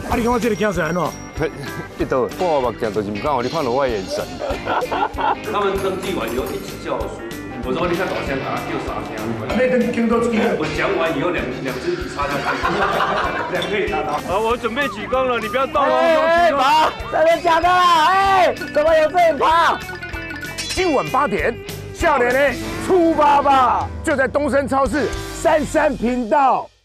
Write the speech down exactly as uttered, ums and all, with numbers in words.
啊，你看我这个镜是安怎？ 一道看我目镜，就是唔敢让你看到我的眼神。 他们登记完以后一起叫我叔叔，我说你看老乡啊，叫啥声？ 那跟听到这个， 我讲完以后，两两只笔插在上面，两个也插到。好，我准备举光了，你不要动哦。 哎，爸，真的假的啦？哎，怎么有这一趴？ 今晚八点，笑脸嘞出发吧，就在东升超市三三频道。